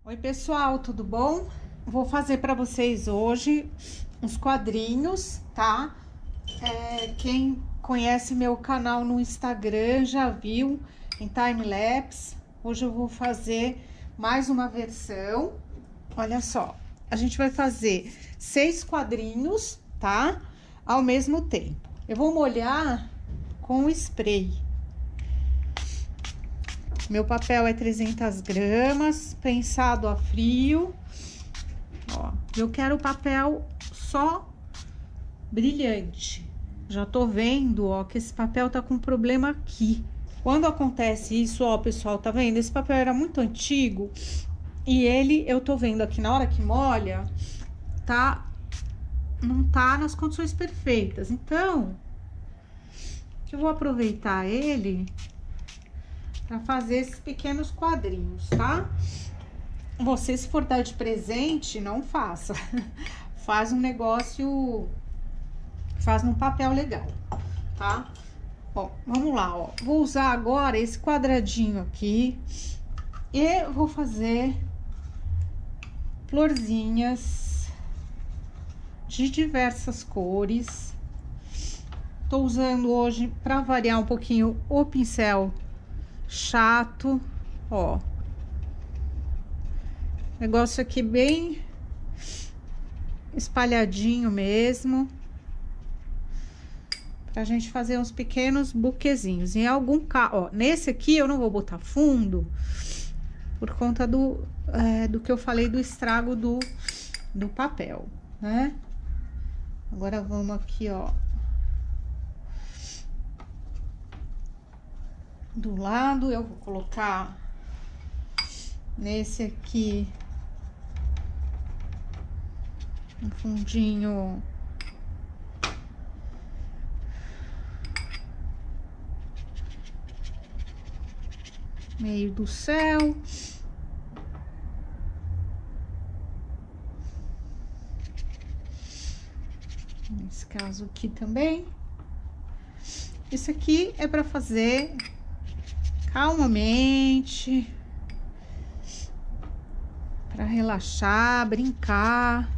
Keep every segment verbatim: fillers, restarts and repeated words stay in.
Oi pessoal, tudo bom? Vou fazer para vocês hoje uns quadrinhos, tá? É, quem conhece meu canal no Instagram já viu em time-lapse. Hoje eu vou fazer mais uma versão. Olha só, a gente vai fazer seis quadrinhos, tá? Ao mesmo tempo. Eu vou molhar com spray. Meu papel é trezentas gramas, prensado a frio. Ó, eu quero o papel só brilhante. Já tô vendo, ó, que esse papel tá com problema aqui. Quando acontece isso, ó, pessoal, tá vendo? Esse papel era muito antigo e ele, eu tô vendo aqui na hora que molha, tá, não tá nas condições perfeitas. Então, eu vou aproveitar ele para fazer esses pequenos quadrinhos, tá? Você, se for dar de presente, não faça. Faz um negócio, faz num papel legal, tá? Bom, vamos lá, ó. Vou usar agora esse quadradinho aqui e vou fazer florzinhas de diversas cores. Tô usando hoje, para variar um pouquinho, o pincel chato, ó. Negócio aqui bem espalhadinho mesmo, pra gente fazer uns pequenos buquezinhos. Em algum caso, ó, nesse aqui eu não vou botar fundo por conta do é, do que eu falei do estrago do do papel, né? Agora vamos aqui, ó, do lado. Eu vou colocar nesse aqui um fundinho meio do céu. Nesse caso aqui também. Isso aqui é para fazer calmamente, para relaxar, brincar.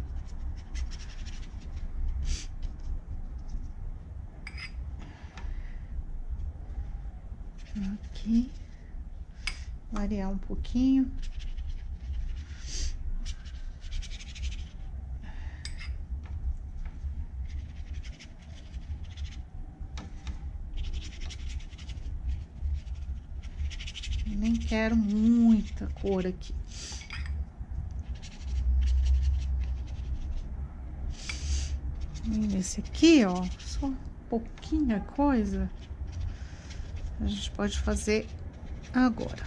Aqui, variar um pouquinho. Nem quero muita cor aqui. E esse aqui, ó, só pouquinha coisa a gente pode fazer agora.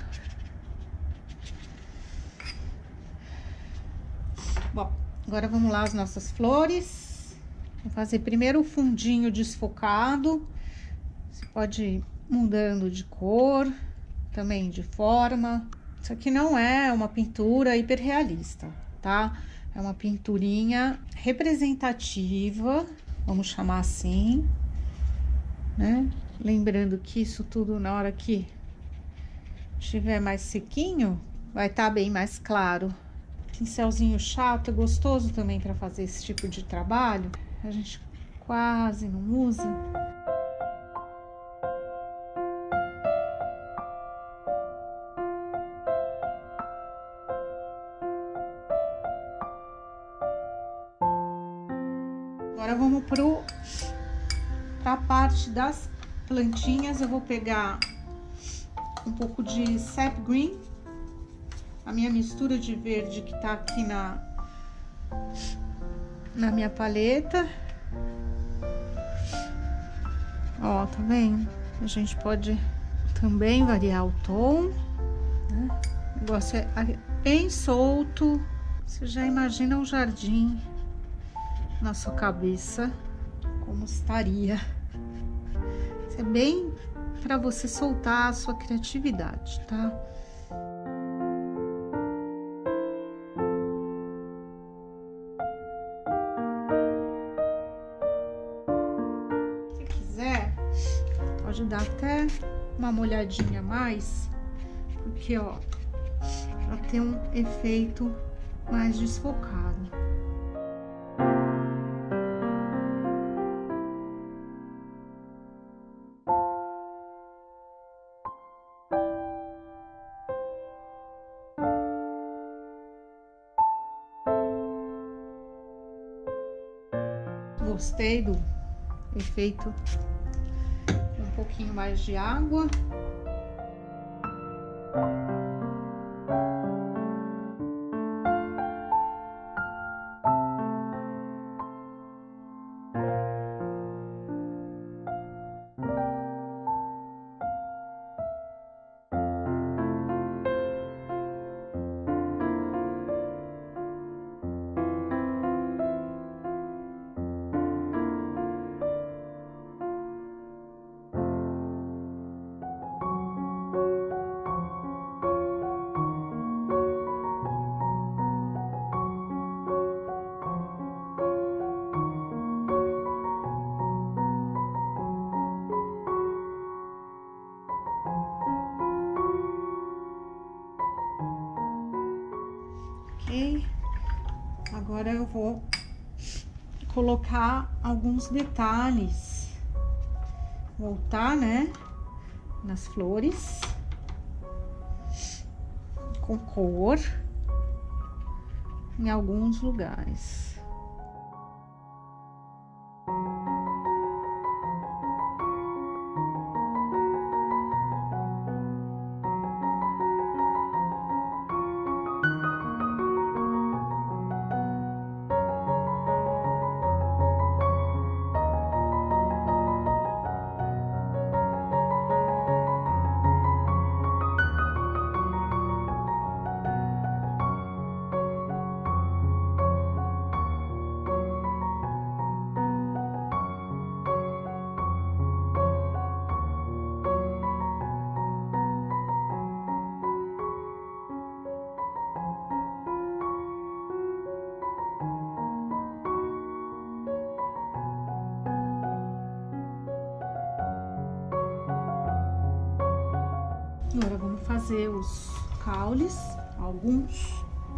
Bom, agora vamos lá as nossas flores. Vou fazer primeiro o fundinho desfocado. Você pode ir mudando de cor, também de forma. Isso aqui não é uma pintura hiperrealista, tá? É uma pinturinha representativa, vamos chamar assim, né? Lembrando que isso tudo, na hora que estiver mais sequinho, vai estar bem mais claro. Pincelzinho chato é gostoso também para fazer esse tipo de trabalho. A gente quase não usa. Agora vamos pro pra parte das plantinhas. Eu vou pegar um pouco de sap green, a minha mistura de verde que tá aqui na na minha paleta. Ó, tá vendo? A gente pode também variar o tom, né? O negócio é bem solto. Você já imagina um jardim na sua cabeça, como estaria. Isso é bem para você soltar a sua criatividade, tá? Se quiser, pode dar até uma molhadinha a mais, porque, ó, já ter um efeito mais desfocado. Gostei do efeito, um pouquinho mais de água. Ok, agora eu vou colocar alguns detalhes, voltar, né, nas flores, com cor, em alguns lugares. Agora vamos fazer os caules, alguns.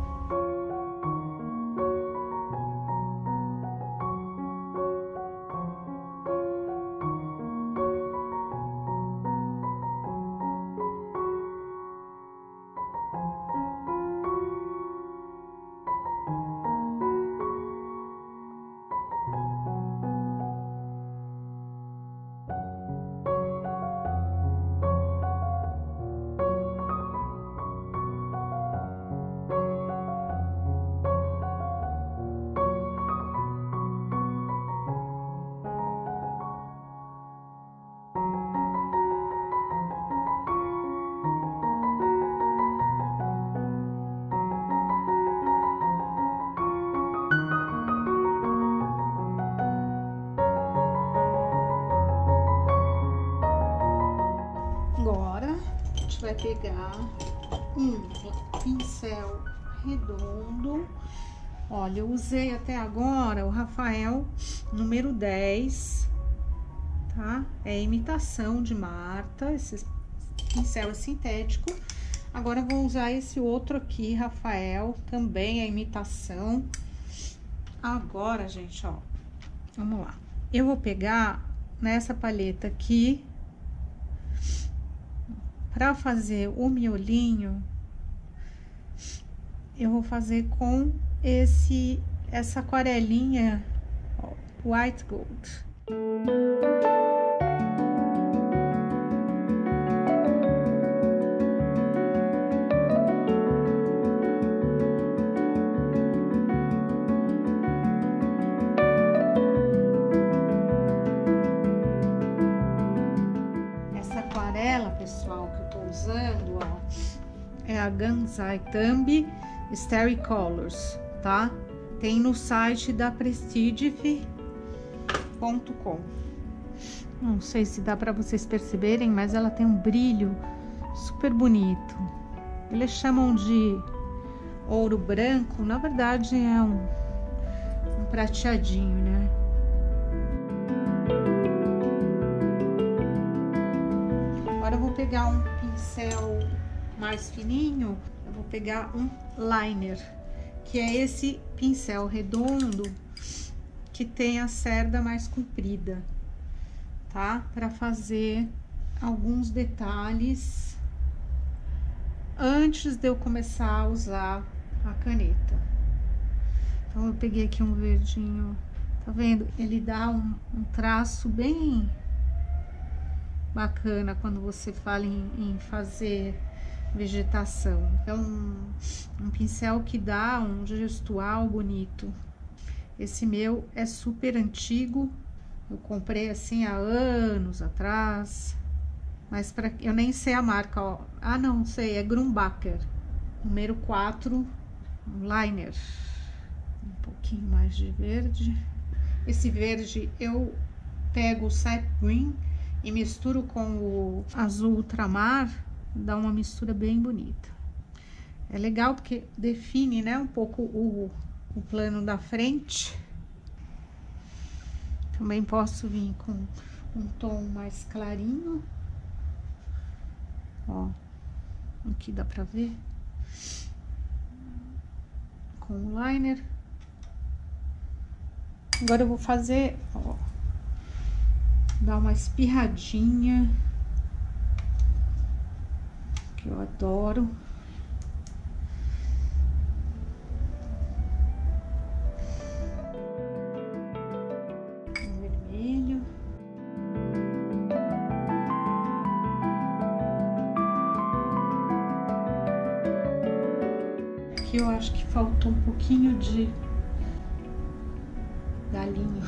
Vai pegar um pincel redondo. Olha, eu usei até agora o Rafael número dez, tá? É imitação de Marta, esse pincel é sintético. Agora, eu vou usar esse outro aqui, Rafael, também é imitação. Agora, gente, ó, vamos lá. Eu vou pegar nessa paleta aqui, para fazer o miolinho, eu vou fazer com esse, essa aquarelinha, ó, White Gold. Essa aquarela, pessoal, que eu tô usando, ó, é a Gansai Thumb Starry Colors, tá? Tem no site da prestige ponto com. Não sei se dá pra vocês perceberem, mas ela tem um brilho super bonito. Eles chamam de ouro branco, na verdade é um, um prateadinho, né? Agora eu vou pegar um pincel mais fininho, eu vou pegar um liner, que é esse pincel redondo que tem a cerda mais comprida, tá? Para fazer alguns detalhes antes de eu começar a usar a caneta. Então, eu peguei aqui um verdinho, tá vendo? Ele dá um, um traço bem bacana quando você fala em, em fazer vegetação. É um, um pincel que dá um gestual bonito. Esse meu é super antigo, eu comprei assim há anos atrás, mas para eu nem sei a marca, ó. Ah, não sei, é Grumbacher, número quatro, um liner. Um pouquinho mais de verde. Esse verde eu pego o Sap Green e misturo com o azul ultramar, dá uma mistura bem bonita. É legal porque define, né, um pouco o, o plano da frente. Também posso vir com um tom mais clarinho. Ó, aqui dá pra ver. Com o liner. Agora eu vou fazer, ó, dar uma espirradinha, que eu adoro. Um vermelho. Aqui eu acho que faltou um pouquinho de galinho.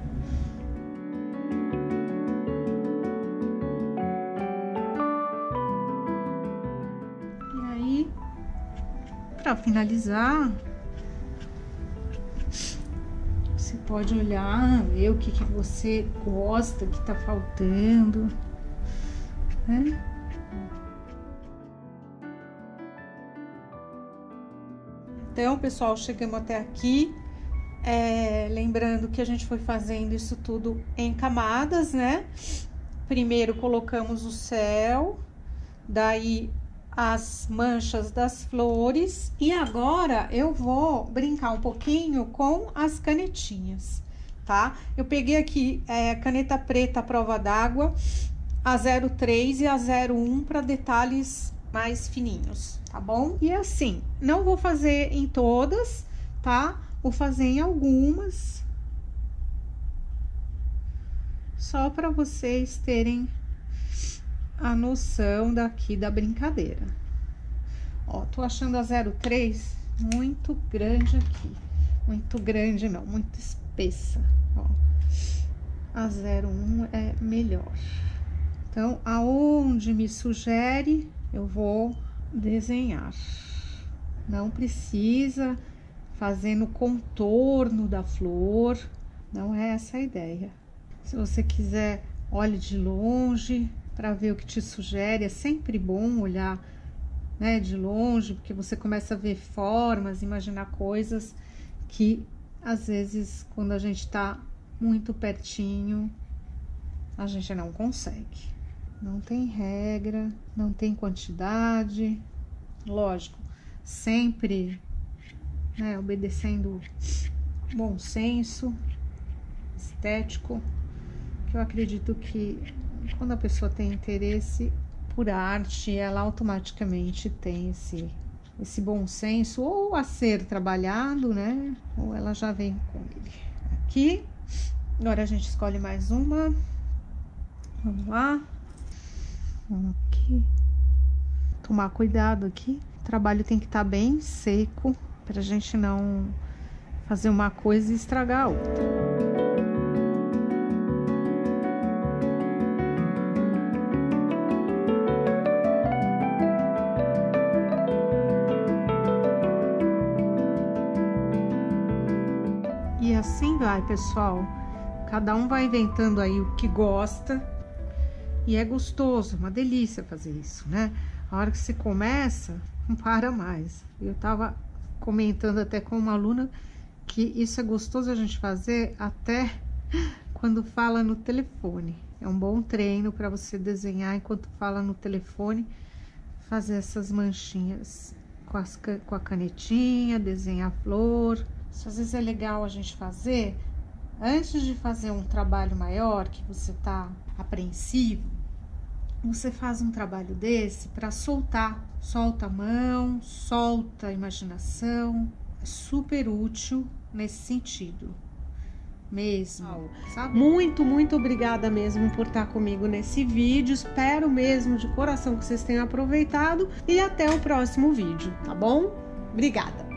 E aí, para finalizar, você pode olhar, ver o que que você gosta, que tá faltando, né? Então, pessoal, chegamos até aqui. É, lembrando que a gente foi fazendo isso tudo em camadas, né? Primeiro colocamos o céu, daí as manchas das flores, e agora eu vou brincar um pouquinho com as canetinhas, tá? Eu peguei aqui é, caneta preta à prova d'água, a zero três e a zero um para detalhes mais fininhos, tá bom? E assim, não vou fazer em todas, tá? Vou fazer em algumas, só para vocês terem a noção daqui da brincadeira. Ó, tô achando a zero três muito grande aqui, muito grande não, muito espessa, ó. A zero um é melhor. Então, aonde me sugere, eu vou desenhar. Não precisa fazer no contorno da flor, não é essa a ideia. Se você quiser, olhe de longe para ver o que te sugere. É sempre bom olhar, né, de longe, porque você começa a ver formas, imaginar coisas que às vezes quando a gente tá muito pertinho, a gente não consegue. Não tem regra, não tem quantidade, lógico, sempre, né, obedecendo bom senso estético, que eu acredito que quando a pessoa tem interesse por arte, ela automaticamente tem esse, esse bom senso, ou a ser trabalhado, né, ou ela já vem com ele. Aqui, agora a gente escolhe mais uma, vamos lá, vamos aqui, tomar cuidado aqui. O trabalho tem que estar bem seco pra gente não fazer uma coisa e estragar a outra. E assim vai, pessoal. Cada um vai inventando aí o que gosta. E é gostoso, uma delícia fazer isso, né? A hora que você começa, não para mais. Eu tava comentando até com uma aluna que isso é gostoso a gente fazer até quando fala no telefone. É um bom treino para você desenhar enquanto fala no telefone, fazer essas manchinhas com, as, com a canetinha, desenha a flor. Isso às vezes é legal a gente fazer antes de fazer um trabalho maior, que você tá apreensivo. Você faz um trabalho desse para soltar, solta a mão, solta a imaginação. É super útil nesse sentido mesmo, sabe? Muito, muito obrigada mesmo por estar comigo nesse vídeo. Espero mesmo de coração que vocês tenham aproveitado e até o próximo vídeo, tá bom? Obrigada!